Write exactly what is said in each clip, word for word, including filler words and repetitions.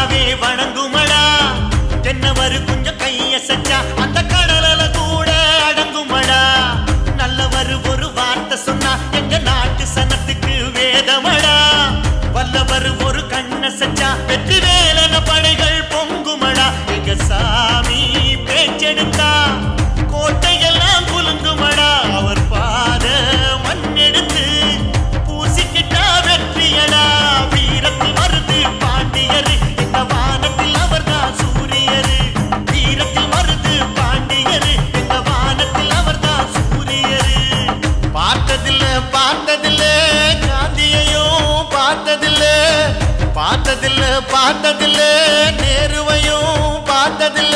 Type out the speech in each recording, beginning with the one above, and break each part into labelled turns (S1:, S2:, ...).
S1: நிலாவே வணங்குமடா தென்னவரு கொஞ்சம் கைய சச்சா அந்த கடலல கூட அடங்குமடா நல்லவரு ஒரு வார்த்தை சொன்னா எங்க நாட்டு சனத்துக்கு வேதமடா வல்லவரு ஒரு கண்ண சச்சா வெற்றி வேலன படைகள் பொங்குமடா எங்க சாமி பேச்செடுத்தா கோட்டையெல்லாம் குலுங்குமடா அவர் பாத மண்ணெடுத்து பூசிக்கிட்டா வெற்றியடா வீரத்தில் வருது பாண்டியரு இந்த வானத்தில் அவர்தான் சூரியரு வீரத்தில் வருது பாண்டியரு இந்த வானத்தில் அவர்தான் சூரியரு பார்த்ததில்ல பார்த்ததில்ல காந்தியையும் பார்த்ததில்ல பார்த்ததில்ல பார்த்ததில்ல நேருவையும் பார்த்ததில்ல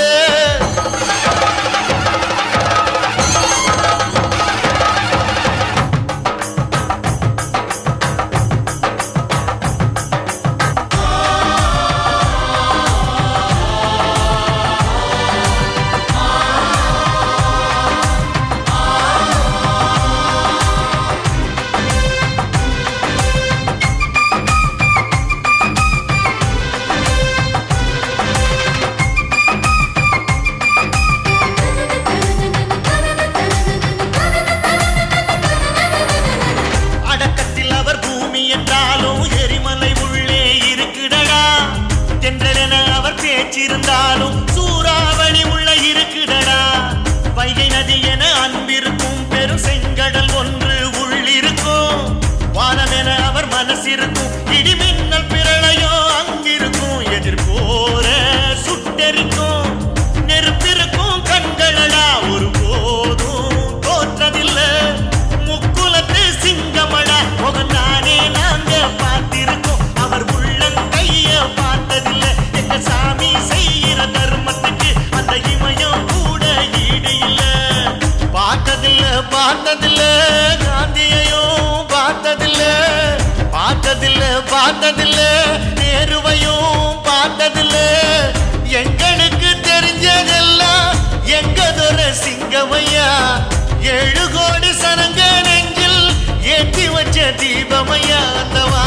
S1: இருந்தாலும் சூறாவளி உள்ள இருக்குடடா வைகை நதி என அன்பிருக்கும் பெரும் செங்கடல் ஒன்று உள்ளிருக்கும் வானம் என அவர் மனசிருக்கும் இடிமின்னல் பிரளயோ அங்கிருக்கும் எதிர்போர சுட்டெரிக்கும் நெருப்பிருக்கும் கண்களடா ஒரு போதும் தோற்றதில்ல முக்குலத்து சிங்கமடா முகம் நானே நாங்க பார்த்திருக்கோம் அவர் உள்ளங்கைய பார்த்ததில்லை எங்க சாமி செய்யற தர்மத்துக்கு அந்த இமயம் கூட ஈடு இல்ல பார்த்ததில்ல பார்த்ததில்ல காந்தியையும் பார்த்ததில்ல பார்த்ததில்ல பார்த்ததில்ல நேருவையும் பார்த்ததில்ல எங்களுக்கு தெரிஞ்சதெல்லாம் எங்கதொர சிங்கமையா ஏழு கோடி சனங்க நெஞ்சில் ஏற்றி வச்ச தீபமையா அந்த